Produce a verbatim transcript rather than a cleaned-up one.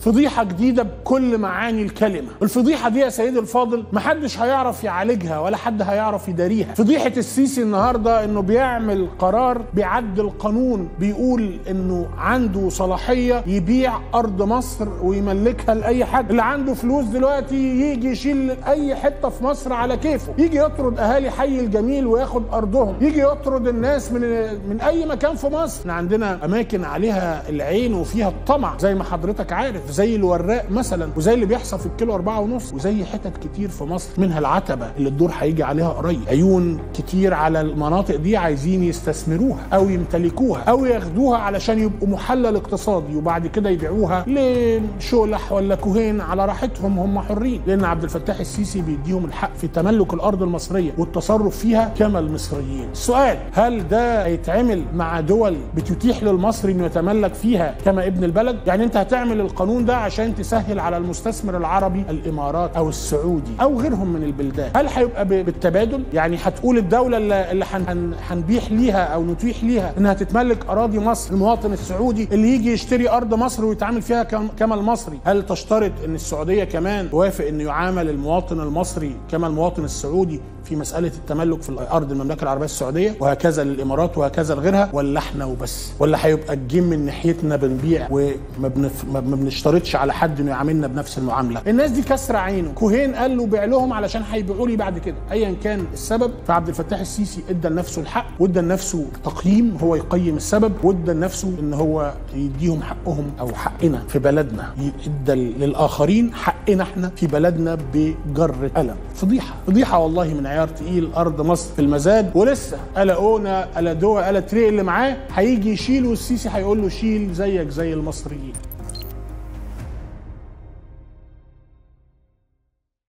فضيحه جديده بكل معاني الكلمه. الفضيحه دي يا سيدي الفاضل محدش هيعرف يعالجها ولا حد هيعرف يداريها. فضيحه السيسي النهارده انه بيعمل قرار بيعدل قانون بيقول انه عنده صلاحيه يبيع ارض مصر ويملكها لاي حد. اللي عنده فلوس دلوقتي يجي يشيل اي حته في مصر على كيفه، يجي يطرد اهالي حي الجميل وياخد ارضهم، يجي يطرد الناس من من اي مكان في مصر. احنا عندنا اماكن عليها العين وفيها الطمع زي ما حضرتك عارف، زي الوراق مثلا، وزي اللي بيحصل في الكيلو أربعة ونص، وزي حتت كتير في مصر منها العتبه اللي الدور هيجي عليها قريب. عيون كتير على المناطق دي عايزين يستثمروها او يمتلكوها او ياخدوها علشان يبقوا محلل اقتصادي، وبعد كده يبيعوها لشولح ولا كوهين على راحتهم، هم حرين، لان عبد الفتاح السيسي بيديهم الحق في تملك الارض المصريه والتصرف فيها كما المصريين. السؤال، هل ده هيتعمل مع دول بتتيح للمصري انه يتملك فيها كما ابن البلد؟ يعني انت هتعمل القانون ده عشان تسهل على المستثمر العربي الامارات او السعودي او غيرهم من البلدان. هل هيبقى بالتبادل؟ يعني هتقول الدوله اللي هنبيح ليها او نتيح ليها انها تتملك اراضي مصر، المواطن السعودي اللي يجي يشتري ارض مصر ويتعامل فيها كما المصري، هل تشترط ان السعوديه كمان توافق انه يعامل المواطن المصري كما المواطن السعودي في مسألة التملك في الأرض المملكة العربية السعودية، وهكذا للإمارات وهكذا لغيرها؟ ولا احنا وبس؟ ولا هيبقى الجيم من ناحيتنا بنبيع وما بنف... ما بنشترطش على حد انه يعاملنا بنفس المعاملة؟ الناس دي كسر عينه، كوهين قال له بيع لهم علشان هيبيعوا لي بعد كده، ايا كان السبب. فعبد الفتاح السيسي ادى لنفسه الحق، وادى لنفسه تقييم، هو يقيم السبب، وادى لنفسه ان هو يديهم حقهم او حقنا في بلدنا، ادى للآخرين حقنا احنا في بلدنا بجر قلم. فضيحة فضيحة والله من عيار تقيل. ارض مصر في المزاد، ولسه الا اونا الا دوا الا تري اللي معاه هيجي يشيل، والسيسي هيقول له شيل زيك زي المصريين.